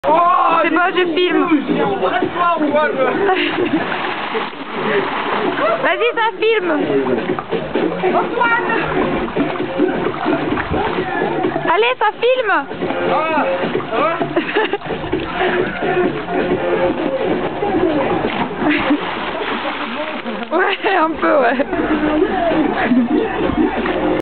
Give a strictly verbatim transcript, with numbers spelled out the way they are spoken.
C'est bon, je filme. Vas-y, ça filme. Allez, ça filme. Ouais, un peu, ouais.